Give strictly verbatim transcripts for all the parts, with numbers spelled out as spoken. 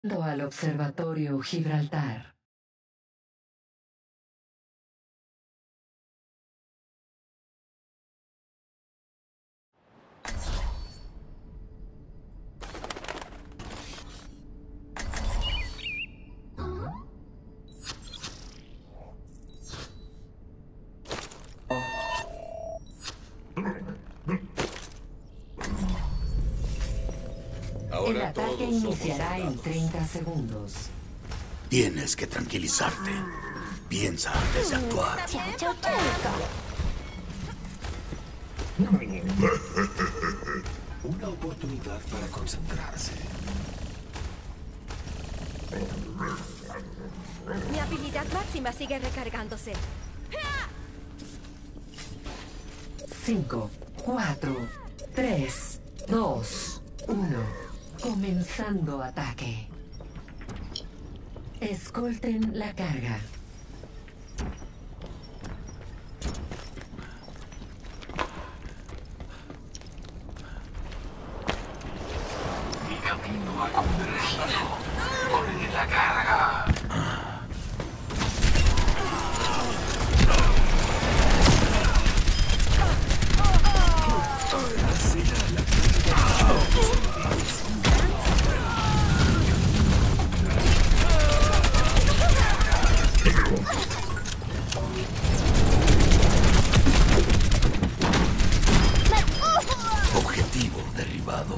Al Observatorio Gibraltar. El ataque iniciará en treinta segundos. Tienes que tranquilizarte. Piensa antes de actuar. Una oportunidad para concentrarse. Mi habilidad máxima sigue recargándose. cinco, cuatro, tres, dos, uno. Comenzando ataque. Escolten la carga. Mi camino ha convergido con la carga. Objetivo derribado.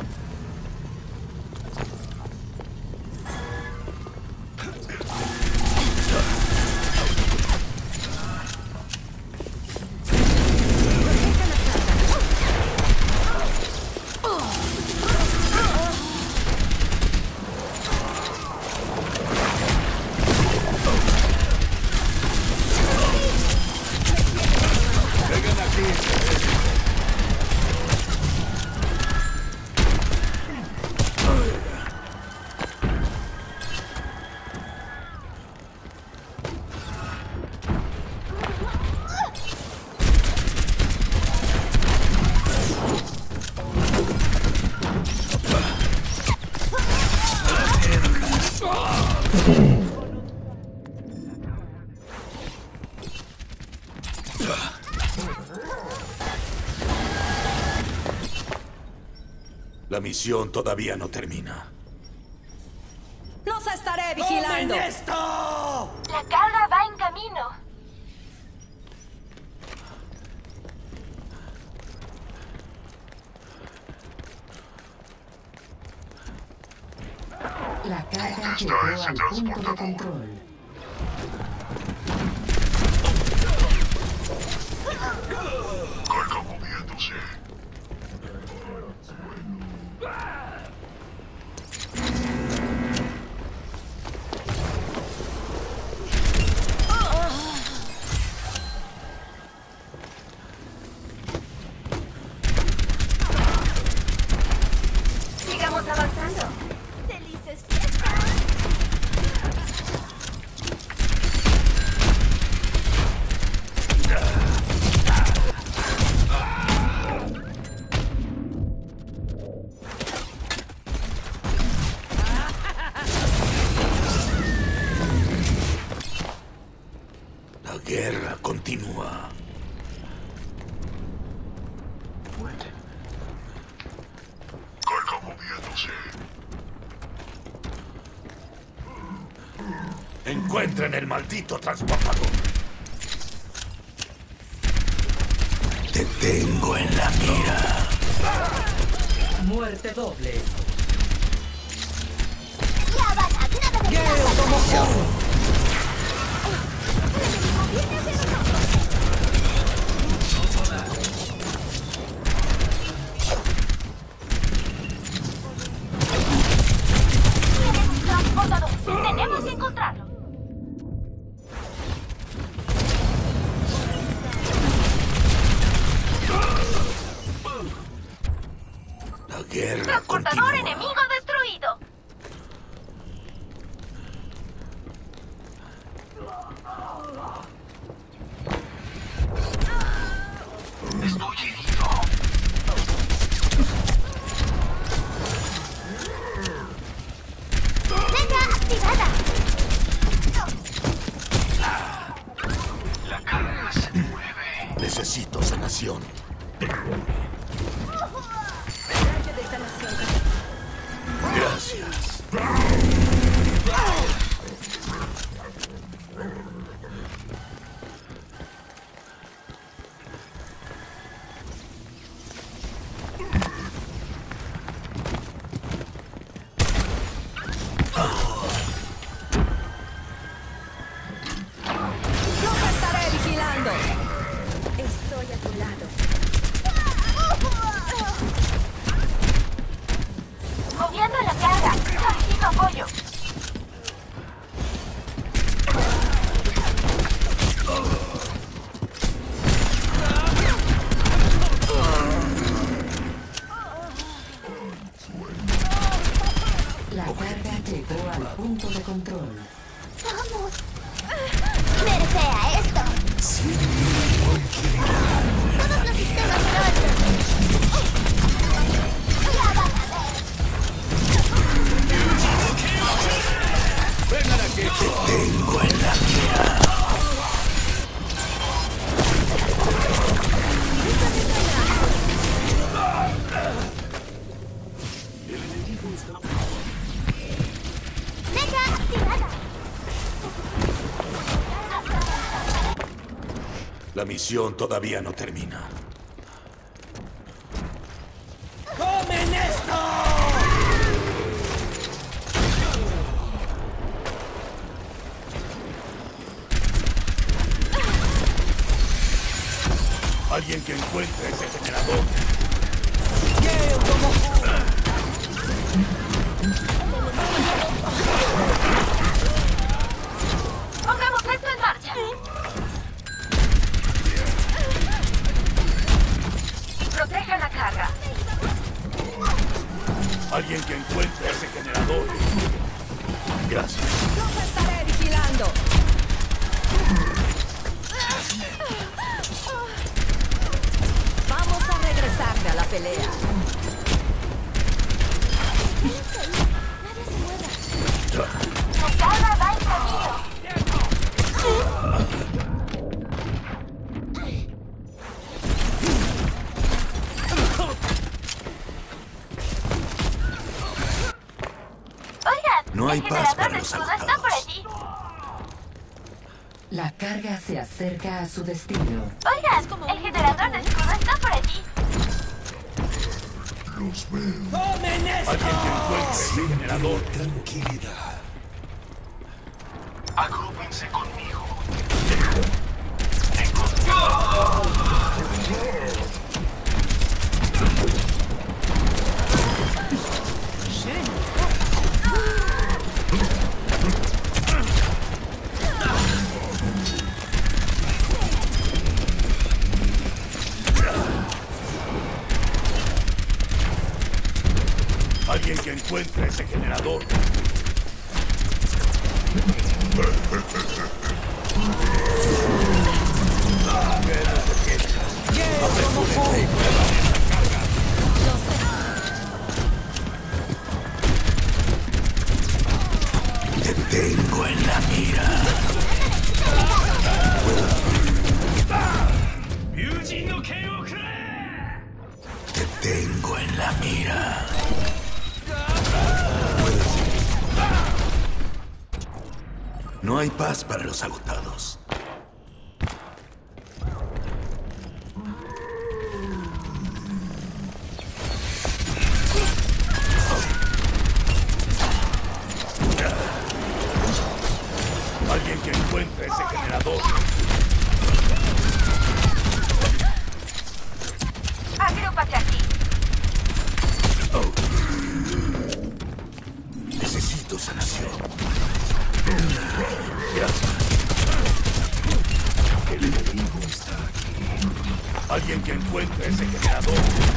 La misión todavía no termina. ¡Los estaré vigilando! ¡Tomen esto! La carga va en camino. La carga llegó al punto de control. Carga moviéndose. Sigamos avanzando. ¡Felices fiestas! La guerra continúa. Carga moviéndose. Encuentren el maldito transportador. Te tengo en la mira. Muerte doble. ¡Ya van a nada de transportador! ¡Tenemos que encontrarlo! La guerra ¡Transportador continúa. enemigo destruido! Necesito sanación. Rayo de sanación. Gracias. Los estaré vigilando. Estoy a tu lado. Moviendo la carga. Solicito apoyo. La carga llegó al punto de control. Vamos. Nerfea esto. Todos los sistemas en orden. Ya van a ver. Tengo en la mira. Mega activada. La misión todavía no termina. ¡Comen esto! Alguien que encuentre ese generador. Pongamos esto en marcha. Proteja la carga. Alguien que encuentre ese generador. Gracias. Los estaré vigilando. Vamos a regresarme a la pelea. Nadie se mueva. La carga va en camino. Oigan, No hay el paz generador para de los escudo está por agotados. allí. La carga se acerca a su destino. Oigan, el generador de escudo está por allí. ¡Comen esto! Alguien que encuentre ese generador. Tranquilidad. Agrúpense conmigo. Alguien que encuentre ese generador. Te tengo en la mira. Te tengo en la mira. No hay paz para los agotados. Alguien que encuentre ese generador. Agrúpate aquí. Necesito sanación. Gracias. El enemigo está aquí. Alguien que encuentre ese generador.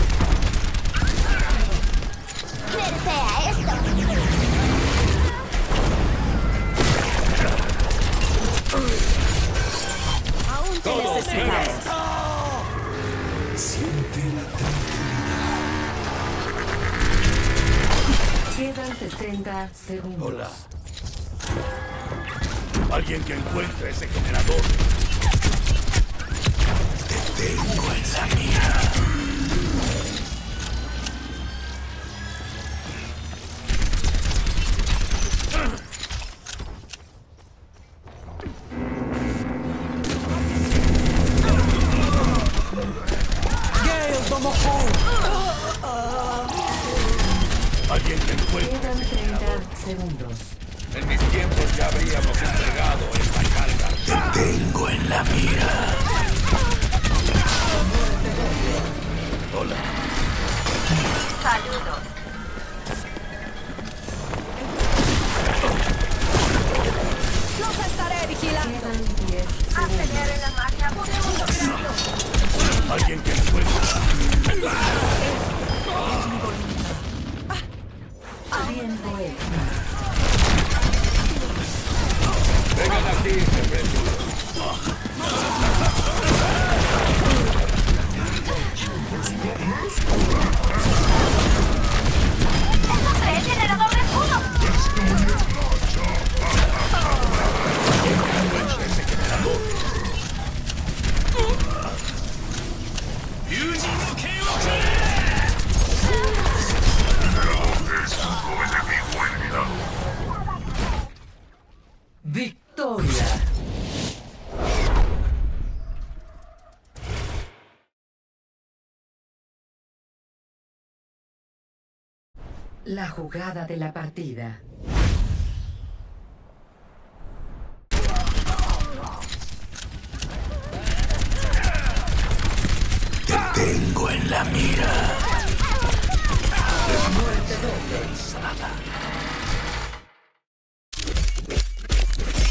Nerfea esto. Aún te necesitamos. Siente la tranquilidad. Quedan sesenta segundos. Hola. Alguien que encuentre ese generador. Te Tengo en la mira. Alguien que encuentre. Quedan treinta segundos. En mis tiempos ya habríamos entregado esta carga. Te tengo en la mira. Hola. Saludos. Los estaré vigilando. Quedan diez A pelear en la marcha podemos lograrlo. Alguien que encuentre. Tiempo extra. Vengan aquí, jefe. ¡Encontré el generador de escudo! Victoria. La jugada de la partida. Te tengo en la mira.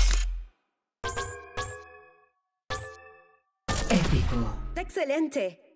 Épico. Excelente.